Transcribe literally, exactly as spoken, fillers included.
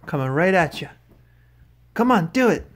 coming right at you. Come on, do it.